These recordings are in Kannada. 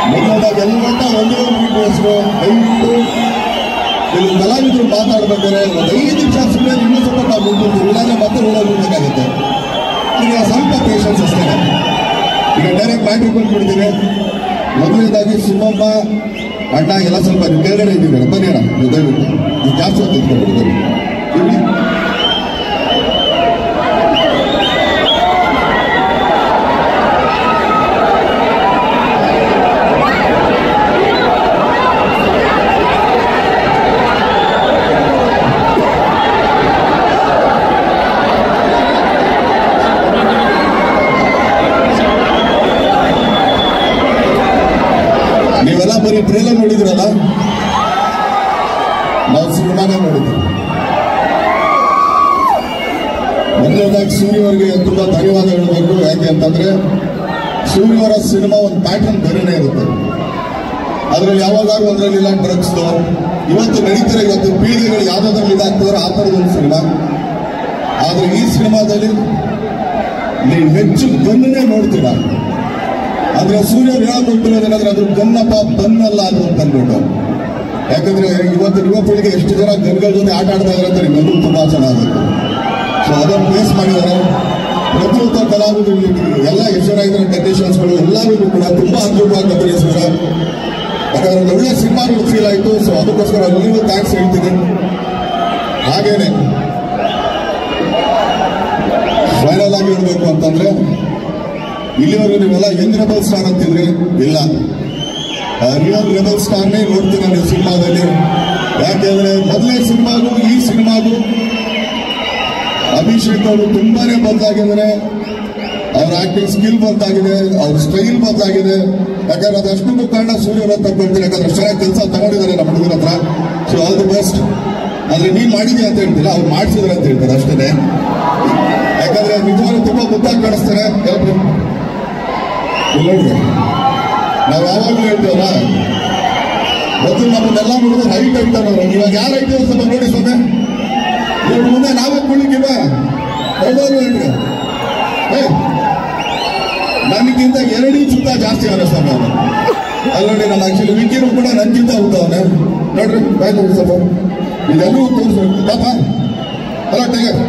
ಮೊದಲಾದಾಗ ಎಲ್ಲ ಒಂದೇ ಹೆಸರು ದಯವಿಟ್ಟು ಇಲ್ಲಿ ಕಲಾವಿದರು ಮಾತಾಡ್ಬೇಕಾದ್ರೆ ಒಂದು 5 ನಿಮಿಷ ಸುಮ್ಮನೆ ಇನ್ನೂ ಸ್ವಲ್ಪ ನಾವು ಮುಂದೆ ಇಲ್ಲಾಂದ್ರೆ ಮತ್ತೆ ಹೋಗಬೇಕಾಗುತ್ತೆ. ಈಗ ಸ್ವಲ್ಪ ಪೇಷನ್ಸ್ ಅಷ್ಟೇ. ಈಗ ಡೈರೆಕ್ಟ್ ಮ್ಯಾಟ್ರಿಕ್ ಬಂದ್ಬಿಡ್ತೀನಿ. ಮೊದಲನೇದಾಗಿ ಸುಮ್ಮಮ್ಮ ಅಣ್ಣ ಎಲ್ಲ ಸ್ವಲ್ಪ ನೀವು ಕೆಳಗಡೆ ಇದ್ದೀವಿ ಬನ್ನಿ ಅಣ್ಣ, ನೀವು ದಯವಿಟ್ಟು ನೀವು ಜಾಸ್ತಿ ಹೊತ್ತು ಇಟ್ಕೊಂಡ್ಬಿಡ್ತೀವಿ ಇಲ್ಲಿ. ನೀವೆಲ್ಲ ಬರೀ ಟ್ರೇಲರ್ ನೋಡಿದ್ರಲ್ಲ, ನಾವು ಸಿನಿಮಾನ ನೋಡಿದ್ವಿ. ಮೊದಲನೇದಾಗಿ ಸೂರ್ಯ ಅವರಿಗೆ ತುಂಬಾ ಧನ್ಯವಾದ ಹೇಳಬೇಕು. ಯಾಕೆ ಅಂತಂದ್ರೆ ಸೂರ್ಯ ಅವರ ಸಿನಿಮಾ ಒಂದು ಪ್ಯಾಟರ್ನ್ ಬೇರೆನೇ ಇರುತ್ತೆ. ಅದ್ರಲ್ಲಿ ಯಾವಾಗಾದ್ರೂ ಒಂದ್ರಲ್ಲಿ ಡ್ರಗ್ಸ್ ಇವತ್ತು ನಡೀತಾರೆ, ಇವತ್ತು ಪೀಳಿಗೆಗಳು ಯಾವ್ದಾದ್ರಲ್ಲಿ ಇದಾಗ್ತದ್ರೆ ಆ ಥರದ ಒಂದು ಸಿನಿಮಾ. ಆದ್ರೆ ಈ ಸಿನಿಮಾದಲ್ಲಿ ನೀವು ಹೆಚ್ಚು ಗನ್ನನ್ನೇ ನೋಡ್ತೀರಾ. ಆದ್ರೆ ಸೂರ್ಯ ಹೇಳ್ಕೊಟ್ಟಿರೋದೇನಾದ್ರೆ ಅದ್ರ ಗನ್ನಪ್ಪ ಬನ್ನಲ್ಲ ಅದು ಅಂತ ಅಂದ್ಬಿಟ್ಟು. ಯಾಕಂದ್ರೆ ಇವತ್ತು ಯುವ ಪೀಳಿಗೆ ಎಷ್ಟು ಜನ ಗನ್ಗಳ ಜೊತೆ ಆಟ ಆಡ್ತಾ ಇದ್ದಾರೆ ಅಂತ ನಿಮ್ಮೆಲ್ಲರೂ ತುಂಬಾ ಚೆನ್ನಾಗಿತ್ತು. ಸೊ ಅದನ್ನು ಬೇಸ್ ಮಾಡಿದ್ದಾರೆ. ಪ್ರತಿಯೊಬ್ಬ ಕಲಾವಿದರು ಎಲ್ಲ ಎಷ್ಟು ಜನ ಇದ್ದಾರೆ ಟೆಕ್ನಿಷಿಯನ್ಸ್ಗಳು ಎಲ್ಲರಿಗೂ ಕೂಡ ತುಂಬಾ ಅದ್ಭುತವಾಗಿ ಅಭಿನಯಿಸಿದ್ದಾರೆ. ಯಾಕಂದ್ರೆ ಒಂದು ಒಳ್ಳೆ ಸಿನಿಮಾಗಳು ಫೀಲ್ ಆಯಿತು. ಸೊ ಅದಕ್ಕೋಸ್ಕರ ಎಲ್ಲರಿಗೂ ಥ್ಯಾಂಕ್ಸ್ ಹೇಳ್ತೀನಿ. ಹಾಗೇನೆ ಫೈನಲ್ ಆಗಿ ಹೇಳ್ಬೇಕು ಅಂತಂದ್ರೆ ಇಲ್ಲಿವರೆಗೂ ನೀವೆಲ್ಲ ಯಂಗ್ ರೆಬಲ್ ಸ್ಟಾರ್ ಅಂತಿದ್ರಿ, ಇಲ್ಲ ರಿಯಲ್ ರೆಬಲ್ ಸ್ಟಾರ್ನೇ ನೋಡ್ತೀನಿ ನಾನು ಸಿನಿಮಾದಲ್ಲಿ. ಯಾಕೆಂದ್ರೆ ಮೊದಲನೇ ಸಿನಿಮಾಗೂ ಈ ಸಿನಿಮಾಗೂ ಅಭಿಷೇಕ್ ಅವರು ತುಂಬಾನೇ ಬದಲಾಗಿದ್ದಾರೆ. ಅವ್ರ ಆಕ್ಟಿಂಗ್ ಸ್ಕಿಲ್ ಬದಲಾಗಿದೆ, ಅವ್ರ ಸ್ಟೈಲ್ ಬದಲಾಗಿದೆ. ಯಾಕಂದ್ರೆ ಅದಷ್ಟು ಕಾರಣ ಸೂರ್ಯ ಅವರ ತಗೊಳ್ತೀನಿ. ಯಾಕಂದ್ರೆ ಚೆನ್ನಾಗಿ ಕೆಲಸ ತಗೊಂಡಿದ್ದಾರೆ ನಮ್ಮ ಹುಡುಗರ ಹತ್ರ. So all the best. ಆದ್ರೆ ನೀನ್ ಮಾಡಿದ್ಯಾ ಅಂತ ಹೇಳ್ತಿಲ್ಲ, ಅವ್ರು ಮಾಡಿಸಿದ್ರೆ ಅಂತ ಹೇಳ್ತಾರೆ ಅಷ್ಟೇ. ಯಾಕಂದ್ರೆ ನಿಜವಾಗ್ಲೂ ತುಂಬಾ ಮುದ್ದಾಗಿ ಕಾಣಿಸ್ತಾರೆ ಎಲ್ಲರೂ. ನೋಡ್ರಿ, ನಾವ್ ಯಾವಾಗ್ಲೂ ಹೇಳ್ತೇವಲ್ಲ, ಮೊದಲು ನಮ್ಮನ್ನೆಲ್ಲ ನೋಡಿದ್ರೆ ಹೈಟ್ ಹೇಳ್ತಾರ. ಇವಾಗ ಯಾರು ಹೈಟ್ ಸ್ವಲ್ಪ ನೋಡಿ ಸ್ವಾಮಿ, ಇವ್ರ ಮುಂದೆ ನಾವೇ ಕುಳಿಕಿಲ್ಲ ಹೌದವ್ರು ಹೇಳ್ರಿ. ನನಗಿಂತ 2 ಇಂಚ್ ಉದ್ದ ಜಾಸ್ತಿ ಅವರ ಸ್ವಾಮಿ ಅವರು. ಅಲ್ಲಿ ನೋಡಿ, ನಮ್ಮ ಆಕ್ಚುಲಿ ವಿಕಿರು ಕೂಡ ನನ್ಗಿಂತ ಉದ್ದವನೆ ನೋಡ್ರಿ. ಬಾಯ್ ನೋಡಿ ಸ್ವಲ್ಪ ಇದೆಲ್ಲೂ ತೋರಿಸ್ಬೇಕು ಪಾಪ. ಅಲ್ಲ ಟೈಗರ್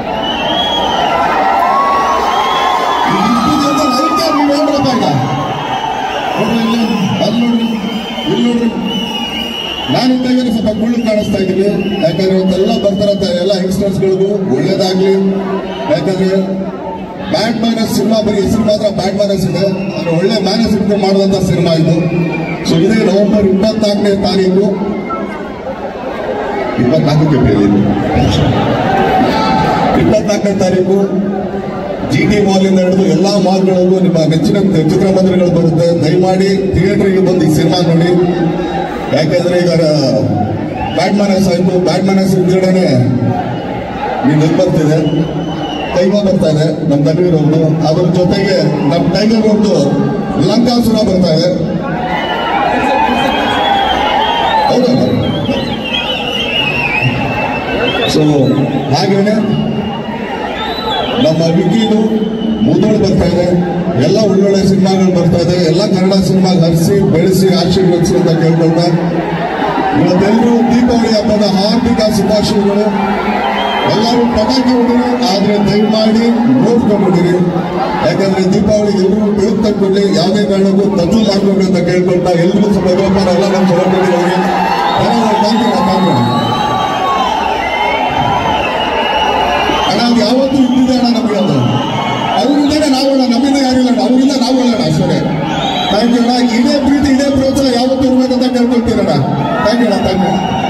ನಾನು ಟೈಗರ್ ಸ್ವಲ್ಪ ಕುಳ್ಳು ಕಾಣಿಸ್ತಾ ಇದ್ದೀನಿ. ಯಾಕಂದ್ರೆ ಇವತ್ತೆಲ್ಲ ಬರ್ತಾರಂತ ಎಲ್ಲ ಯಂಗ್ಸ್ಟರ್ಸ್ಗಳಿಗೂ ಒಳ್ಳೇದಾಗ್ಲಿ. ಯಾಕಂದ್ರೆ ಬ್ಯಾಡ್ ಮ್ಯಾನರ್ಸ್ ಸಿನಿಮಾ ಬರೀ ಹೆಸರು ಮಾತ್ರ ಬ್ಯಾಡ್ ಮ್ಯಾನರ್ಸ್ ಇದೆ, ಅಂದ್ರೆ ಒಳ್ಳೆ ಮ್ಯಾನರ್ಸ್ ಇಟ್ಕೊಂಡು ಮಾಡುವಂತ ಸಿನಿಮಾ ಇದು. ಸೊ ಇದೇ ನವೆಂಬರ್ 24ನೇ ತಾರೀಕು 24ನೇ ತಾರೀಕು GT ಮಾಲ್ನಿಂದ ಹಿಡಿದು ಎಲ್ಲಾ ಮಾಲ್ಗಳಲ್ಲೂ ನಿಮ್ಮ ನೆಚ್ಚಿನ ಚಿತ್ರಮಂದಿರಗಳು ಬರುತ್ತೆ. ದಯಮಾಡಿ ಥಿಯೇಟರ್ಗೆ ಬಂದು ಈ ಸಿನಿಮಾ ನೋಡಿ. ಯಾಕೆಂದ್ರೆ ಈಗ ಬ್ಯಾಡ್ ಮ್ಯಾನರ್ಸ್ ಆಯ್ತು, ಬ್ಯಾಡ್ ಮ್ಯಾನರ್ಸ್ ವಿಂಗಡಣೆ ನೀವು ಬರ್ತಿದೆ, ಕೈಮಾ ಬರ್ತಾ ಇದೆ ನಮ್ಮ ತನ್ವೀರ್ ಅವ್ರದ್ದು. ಅದ್ರ ಜೊತೆಗೆ ನಮ್ಮ ಟೈಗರ್ ಅವ್ರದ್ದು ಲಂಕಾಸುರ ಬರ್ತಾ ಇದೆ. ಹೌದಲ್ಲ? ಸೊ ಹಾಗೇನೆ ನಮ್ಮ ವಿಕಿದು ಮುದೋಳು ಬರ್ತಾ ಇದೆ. ಎಲ್ಲ ಒಳ್ಳೊಳ್ಳೆ ಸಿನಿಮಾಗಳು ಬರ್ತಾ ಇದೆ. ಎಲ್ಲ ಕನ್ನಡ ಸಿನಿಮಾ ಹರಿಸಿ ಬೆಳೆಸಿ ಆಶೀರ್ವದಿಸಿ ಅಂತ ಕೇಳ್ಕೊಳ್ತಾ, ಇವತ್ತೆಲ್ಲರೂ ದೀಪಾವಳಿ ಹಬ್ಬದ ಹಾರ್ದಿಕ ಶುಭಾಶಯಗಳು. ಎಲ್ಲರೂ ಪಟಾಕಿ ಹೊಡಿರಿ, ಆದ್ರೆ ದಯಮಾಡಿ ನೋಡ್ಕೊಂಡ್ಬಿಡಿರಿ. ಯಾಕಂದ್ರೆ ದೀಪಾವಳಿ ಎಲ್ಲರೂ ಬೇಗ ತಗೊಂಡು ಯಾವುದೇ ಕಾರಣಕ್ಕೂ ತಜ್ಜು ಮಾಡ್ಕೊಂಡು ಅಂತ ಕೇಳ್ಕೊಳ್ತಾ, ಎಲ್ರಿಗೂ ಸ್ವಲ್ಪ ವ್ಯಾಪಾರ ಎಲ್ಲ ನಮ್ಮ ಹೊರಕೊಂಡಿರೋರಿಗೆ ಅಣ್ಣ ಅದು ಯಾವತ್ತೂ ಇದ್ದಿದೆ ಅಣ್ಣ ನಮಗೆ. ಅದು ಅವ್ರಿಂದಾನೆ ನಾವೋಣ, ನಮ್ಮಿಂದ ಯಾರಿಲ್ಲ ಅಣ್ಣ, ಅವ್ರಿಂದ ನಾವೋಣ ಅಷ್ಟೇ. ಥ್ಯಾಂಕ್ ಯು ಅಣ್ಣ. ಇದೇ ಪ್ರೀತಿ ಇದೇ ಪ್ರೋತ್ಸಾಹ ಯಾವತ್ತೂ ಇರ್ಬೇಕಂತ ಕೇಳ್ಕೊಳ್ತೀರಣ್ಣ. ಥ್ಯಾಂಕ್ ಯು ಅಣ್ಣ, ಥ್ಯಾಂಕ್ ಯು.